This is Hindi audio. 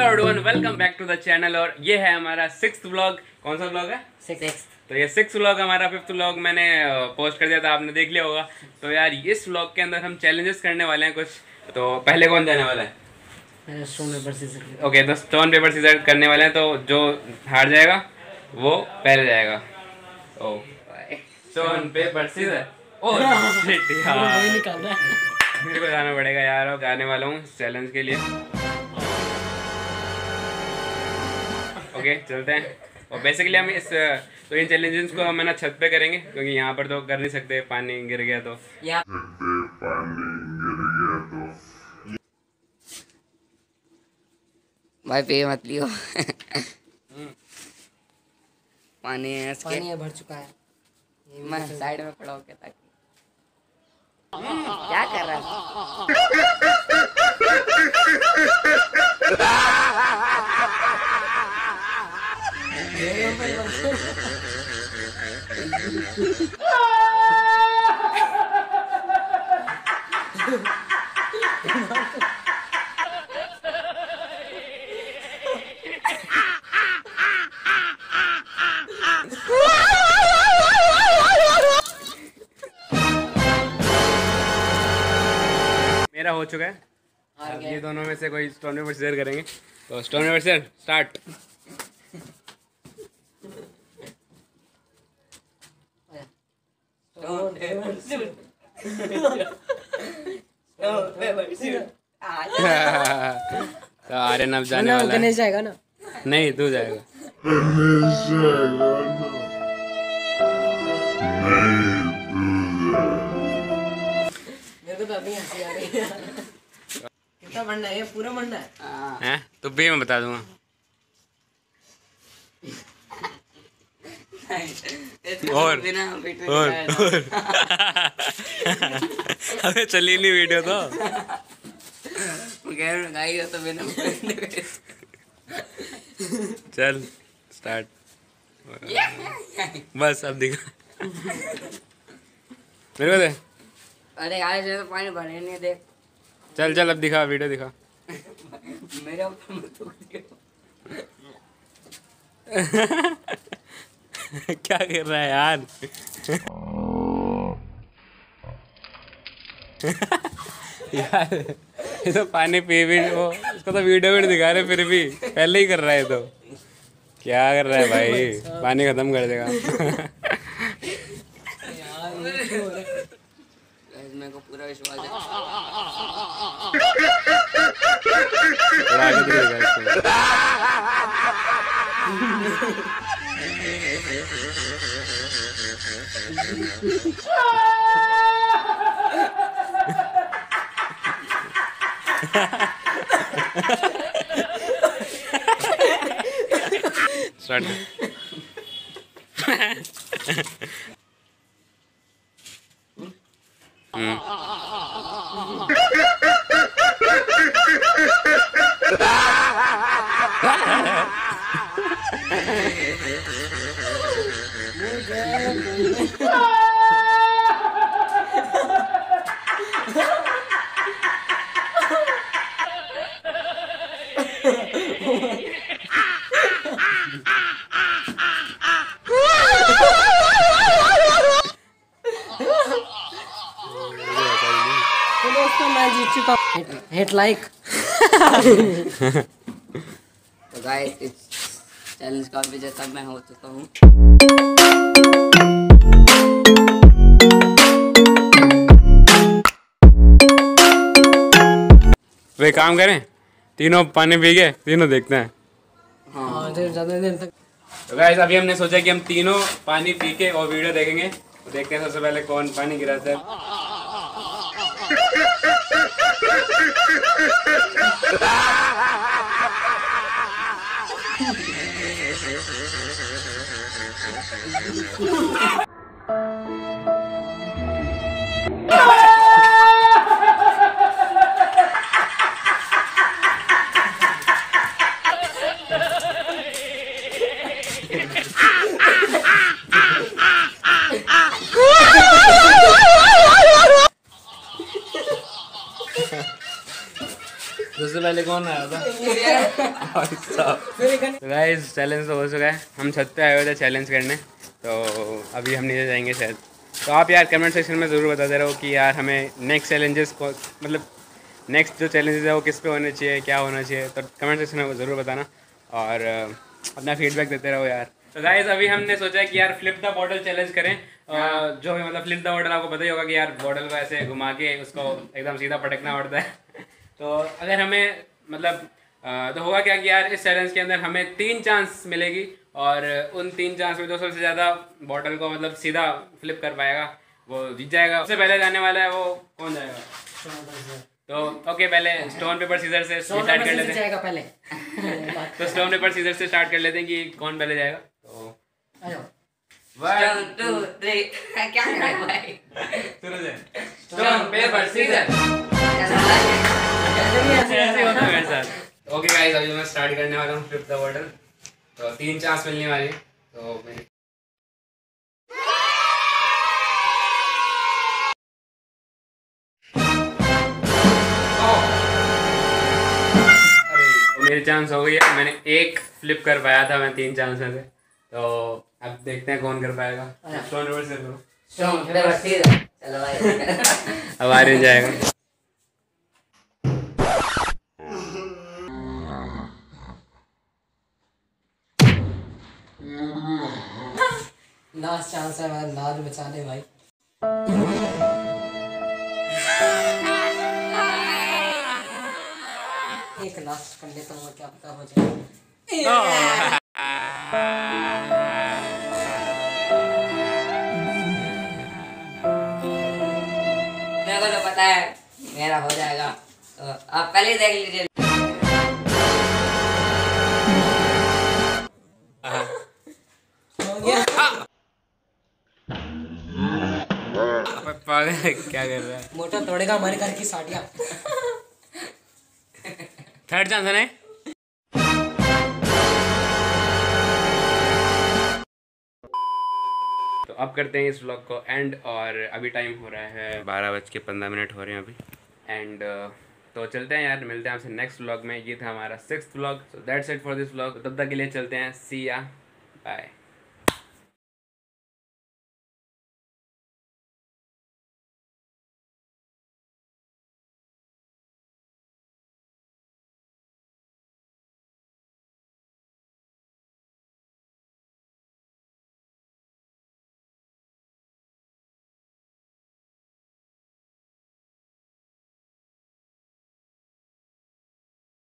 Everyone, welcome back to the channel. और ये है हमारा 6th व्लॉग। कौन सा व्लॉग है? 6th। तो ये 6th व्लॉग, हमारा 5th व्लॉग मैंने पोस्ट कर दिया था, आपने देख लिया होगा। तो यार इस व्लॉग के अंदर हम चैलेंजेस करने वाले हैं कुछ। तो पहले कौन जाने वाला है? Stone paper scissor. ओके, तो स्टोन पेपर सीजर करने वाले हैं। तो जो हार जाएगा वो पहले जाएगा। Oh stone paper scissor. Oh shit यार, निकालना है। मेरे को जाना पड़ेगा यार, और गाने वाला हूँ चैलेंज के लिए। ओके चलते हैं। और बेसिकली हम तो इन चैलेंजेस को हम है ना छत पे करेंगे, क्योंकि यहाँ पर तो कर नहीं सकते, पानी गिर गया तो। भाई पे मत लियो। पानी है इसके। पानी है, भर चुका है। मैं साइड में खड़ा होके ताकि क्या कर रहा है? मेरा हो चुका है। अब ये दोनों में से कोई स्टोन पेपर सीजर करेंगे। तो स्टोन पेपर सीजर स्टार्ट। तो आर्यन अब जाने वाला है। गणेश जाएगा ना? नहीं, तू जाएगा। मेरे को तो अभी हंसी आ रही है। कितना बढ़ना है? ये पूरा बढ़ना है। हैं? तो भी मैं बता दूंगा। और अबे चली नहीं वीडियो तो। तो बिना चल स्टार्ट। बस अब दिखा मेरे को दे। अरे यार इसमें तो पानी भरे नहीं, देख। चल चल अब दिखा, वीडियो दिखा। मेरे ऊपर मत थूक दियो। क्या कर रहा है यार? यार ये तो पानी पी भी वो, इसको तो वीडियो में दिखा रहे, फिर भी पहले ही कर रहा है। तो क्या कर रहा है भाई? पानी खत्म कर देगा। मेरे को पूरा विश्वास है। थोड़ा आगे दिखेगा इसको। स्टार्ट। तो दोस्तों मैं जीत चुका। Hit like. तो गाइस इस चैलेंज का विजेता मैं हो चुका हूँ। वे काम करें, तीनों पानी पी गए, तीनों देखते हैं। हाँ, ज़्यादा देर तक। तो गाइस अभी हमने सोचा कि हम तीनों पानी पी के और वीडियो देखेंगे। तो देखते हैं सबसे पहले कौन पानी गिराता है। सबसे पहले कौन आया था? तो गाइस चैलेंज तो हो चुका है, हम छत पे आए हुए थे चैलेंज करने, तो अभी हम नीचे जाएंगे शायद। तो आप यार कमेंट सेक्शन में ज़रूर बताते रहो कि यार हमें नेक्स्ट चैलेंजेस को मतलब नेक्स्ट जो चैलेंजेस है वो किस पे होने चाहिए, क्या होना चाहिए, तो कमेंट सेक्शन में ज़रूर बताना और अपना फीडबैक देते रहो यार। तो गाइस अभी हमने सोचा है कि यार फ्लिप द बॉटल चैलेंज करें, जो है मतलब फ्लिप द बॉटल आपको पता ही होगा कि यार बॉटल को ऐसे घुमा के उसको एकदम सीधा पटकना पड़ता है। तो अगर हमें मतलब तो होगा क्या कि यार इस चैलेंज के अंदर हमें 3 चांस मिलेगी और उन 3 चांस में जो सबसे ज़्यादा बॉटल को मतलब सीधा फ्लिप कर पाएगा वो जीत जाएगा। सबसे पहले जाने वाला है वो कौन जाएगा? तो ओके पहले स्टोन पेपर सीजर से स्टार्ट कर लेते हैं पहले। तो स्टोन पेपर सीजर से स्टार्ट कर लेते हैं कि कौन पहले जाएगा। तो 1 2 3 क्या कर रहा है भाई? शुरू से स्टोन पेपर सीजर। ऐसे होता है मेरे साथ। ओके गाइस अभी मैं स्टार्ट करने वाला हूँ फ्लिप द बॉटल। तो 3 चांस मिलने वाली है, तो मैंने मेरी चांस हो गई है, मैंने 1 फ्लिप कर पाया था मैं 3 चांस में से। तो अब देखते हैं कौन कर पाएगा। स्टोन पेपर से करो। Stone paper scissor. चलो भाई। अब आर्यन जाएगा। लास्ट चांस है हमारा लाज बचाने भाई। एक लास्ट कर लेता हूँ, क्या पता हो जाए। मेरे को तो पता है मेरा हो जाएगा, तो आप पहले ही देख लीजिए। हो गया। पागल है, क्या कर रहा है? मोटा तोड़ेगा हमारे घर की साटियाँ। थर्ड चांस है ना? तो अब करते हैं इस व्लॉग को एंड, और अभी टाइम हो रहा है 12:15 हो रहे हैं अभी एंड तो चलते हैं यार, मिलते हैं आपसे नेक्स्ट व्लॉग में। ये था हमारा 6th vlog. So that's it for this vlog. तब तक के लिए चलते हैं, सी या बाय।